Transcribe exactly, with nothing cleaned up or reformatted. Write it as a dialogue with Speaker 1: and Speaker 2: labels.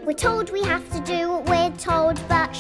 Speaker 1: We're told we have to do what we're told, but